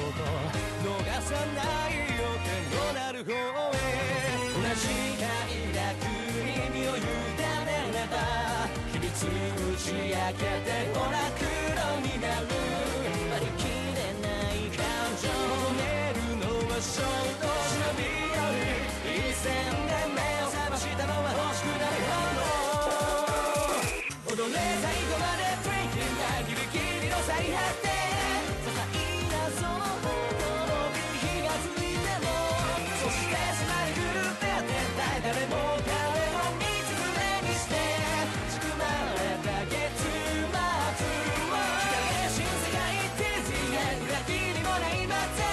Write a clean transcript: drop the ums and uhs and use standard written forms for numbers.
逃さないよ天のなる方へ。同じ快楽に身を委ねれば秘密打ち明けてほら黒になる。割り切れない感情求めるのは衝動忍び寄り一線で目を覚ましたのは欲しくないほど踊れ最後まで Drinking がギリギリの最果て。些細なその驚き火がついてもそしてスマイルで誰も彼を見つめにして仕組まれた月末を光で新世界ディズニー裏切りもない街